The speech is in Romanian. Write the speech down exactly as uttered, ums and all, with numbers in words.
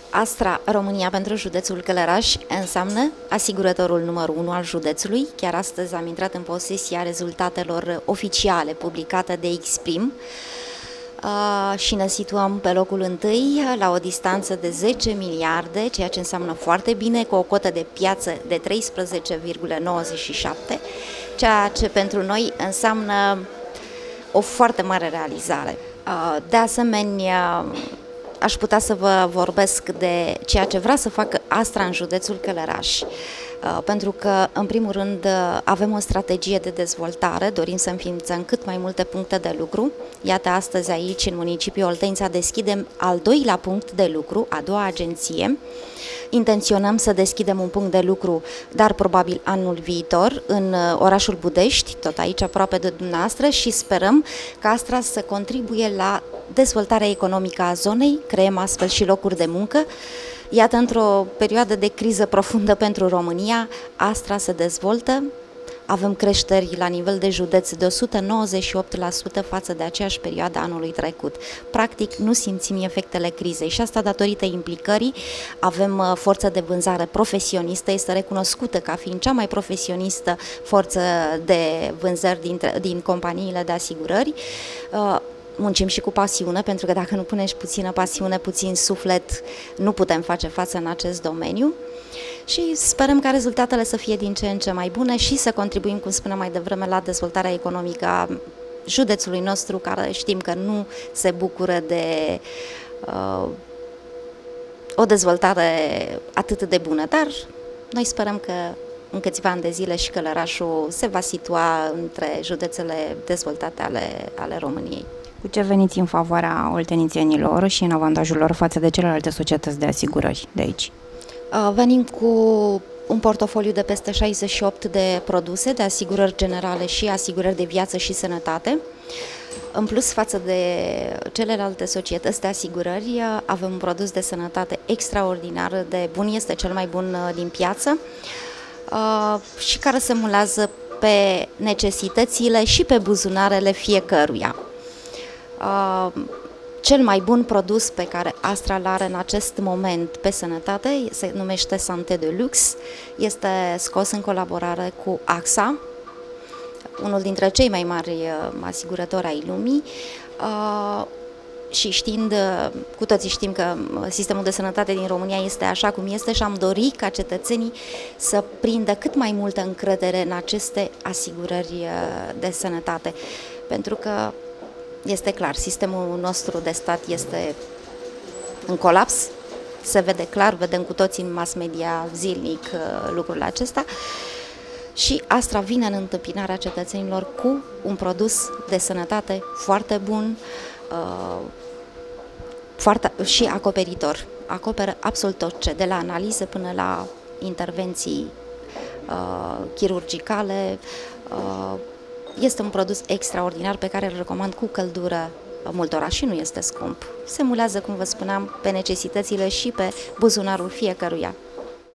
Astra România pentru județul Călăraș înseamnă asigurătorul numărul unu al județului. Chiar astăzi am intrat în posesia rezultatelor oficiale publicate de Exprim uh, și ne situăm pe locul întâi la o distanță de zece miliarde, ceea ce înseamnă foarte bine, cu o cotă de piață de treisprezece virgulă nouăzeci și șapte, ceea ce pentru noi înseamnă o foarte mare realizare. Uh, de asemenea, aș putea să vă vorbesc de ceea ce vrea să facă Astra în județul Călăraș, pentru că, în primul rând, avem o strategie de dezvoltare, dorim să înființăm cât mai multe puncte de lucru. Iată, astăzi aici, în municipiul Oltența, deschidem al doilea punct de lucru, a doua agenție. Intenționăm să deschidem un punct de lucru, dar probabil anul viitor, în orașul Budești, tot aici aproape de dumneavoastră, și sperăm ca Astra să contribuie la dezvoltarea economică a zonei, creăm astfel și locuri de muncă. Iată, într-o perioadă de criză profundă pentru România, Astra se dezvoltă, avem creșteri la nivel de județ de o sută nouăzeci și opt la sută față de aceeași perioadă anului trecut. Practic, nu simțim efectele crizei și asta datorită implicării. Avem forță de vânzare profesionistă, este recunoscută ca fiind cea mai profesionistă forță de vânzări dintre, din companiile de asigurări. Muncim și cu pasiune, pentru că dacă nu punești puțină pasiune, puțin suflet, nu putem face față în acest domeniu. Și sperăm ca rezultatele să fie din ce în ce mai bune și să contribuim, cum spuneam mai devreme, la dezvoltarea economică a județului nostru, care știm că nu se bucură de uh, o dezvoltare atât de bună, dar noi sperăm că în câțiva ani de zile și Călărașul se va situa între județele dezvoltate ale, ale României. Cu ce veniți în favoarea oltenițenilor și în avantajul lor față de celelalte societăți de asigurări de aici? Venim cu un portofoliu de peste șaizeci și opt de produse, de asigurări generale și asigurări de viață și sănătate. În plus, față de celelalte societăți de asigurări, avem un produs de sănătate extraordinar de bun, este cel mai bun din piață și care se mulează pe necesitățile și pe buzunarele fiecăruia. Cel mai bun produs pe care Astra îl are în acest moment pe sănătate se numește Santé de Lux, este scos în colaborare cu A X A, unul dintre cei mai mari asigurători ai lumii, și știind, cu toții știm că sistemul de sănătate din România este așa cum este și am dorit ca cetățenii să prindă cât mai multă încredere în aceste asigurări de sănătate, pentru că este clar, sistemul nostru de stat este în colaps, se vede clar, vedem cu toții în mass media zilnic lucrurile acestea și Astra vine în întâmpinarea cetățenilor cu un produs de sănătate foarte bun foarte, și acoperitor. Acoperă absolut tot ce, de la analize până la intervenții uh, chirurgicale. Uh, Este un produs extraordinar pe care îl recomand cu căldură multora și nu este scump. Se mulează, cum vă spuneam, pe necesitățile și pe buzunarul fiecăruia.